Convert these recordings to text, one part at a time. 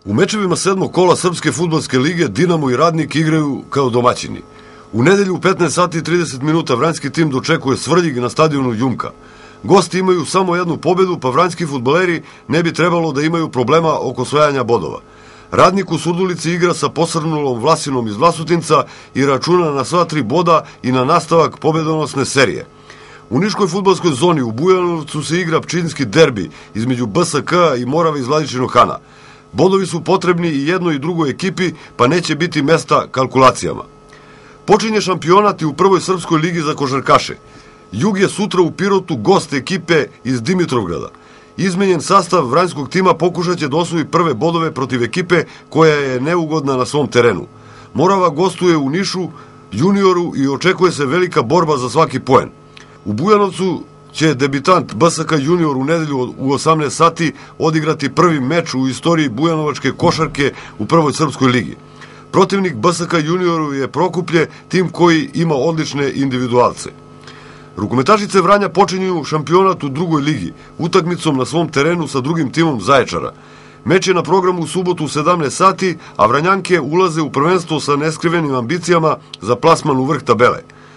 U mečevima 7. kola Srpske fudbalske lige Dinamo i Radnik igraju kao domaćini. U nedelju u 15 sati i 30 minuta vranjski tim dočekuje Svrljig na stadionu Jumka. Gosti imaju samo jednu pobedu, pa vranjski fudbaleri ne bi trebalo da imaju problema oko osvajanja bodova. Radnik u Surdulici igra sa posrnulom Vlasinom iz Vlasotinca i računa na sva 3 boda i na nastavak pobedonosne serije. U niškoj fudbalskoj zoni u Bujanovcu se igra pčinski derbi između BSK i Morave iz Vladičinog Hana. Bodovi su potrebni i jednoj i drugoj ekipi, pa neće biti mesta kalkulacijama. Počinje šampionat i u prvoj srpskoj ligi za košarkaše. Jug je sutra u Pirotu gost ekipe iz Dimitrovgrada. Izmenjen sastav vranjskog tima pokušat će da osvoji prve bodove protiv ekipe koja je neugodna na svom terenu. Morava gostuje u Nišu, junioru i očekuje se velika borba za svaki poen. U Bujanovcu će debitant BSK junior u nedelju u 18 sati odigrati prvi meč u istoriji bujanovačke košarke u prvoj srpskoj ligi. Protivnik BSK junioru je Prokuplje, tim koji ima odlične individualce. Rukometašice Vranja počinju šampionat u drugoj ligi, utakmicom na svom terenu sa drugim timom Zaječara. Meč je na programu u subotu u 17 sati, a Vranjanke ulaze u prvenstvo sa neskrivenim ambicijama za plasman u vrh tabele.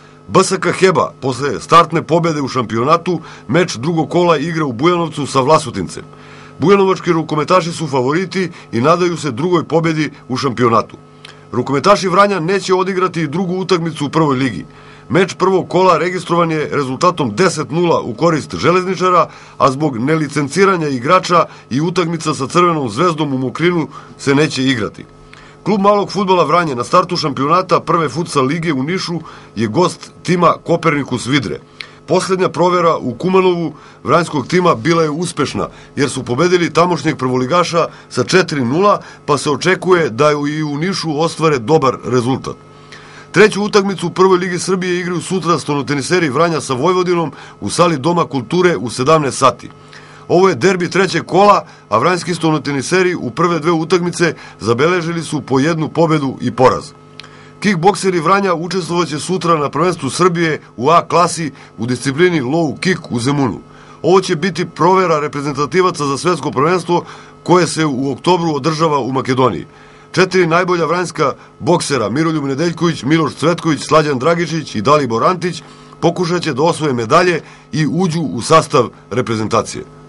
BSK Heba, posle startne pobede u šampionatu, meč drugog kola igra u Bujanovcu sa Vlasotincem. Bujanovački rukometaši su favoriti i nadaju se drugoj pobedi u šampionatu. Rukometaši Vranja neće odigrati drugu utakmicu u prvoj ligi. Meč prvog kola registrovan je rezultatom 10:0 u korist Železničara, a zbog nelicenciranja igrača i utakmica sa Crvenom zvezdom u Mokrinu se neće igrati. Klub malog fudbala Vranje na startu šampionata prve futsal lige u Nišu je gost tima Kopernikus Vidre. Poslednja provera u Kumanovu vranjskog tima bila je uspešna, jer su pobedili tamošnjeg prvoligaša sa 4:0, pa se očekuje da i u Nišu ostvare dobar rezultat. Treću utakmicu u prvoj ligi Srbije igraju sutra stonoteniseri Vranja sa Vojvodinom u sali Doma kulture u 17 sati. Ovo je derbi trećeg kola, a vranjski stonoteniseri u prve 2 utakmice zabeležili su po 1 pobedu i poraz. Kickbokseri Vranja učestvovaće sutra na prvenstvu Srbije u A klasi u disciplini low kick u Zemunu. Ovo će biti provera reprezentativaca za svetsko prvenstvo koje se u oktobru održava u Makedoniji. 4 najbolja vranjska boksera, Miroljub Nedeljković, Miloš Cvetković, Slađan Dragičić i Dalibor Antić, pokušat će da osvoje medalje i uđu u sastav reprezentacije.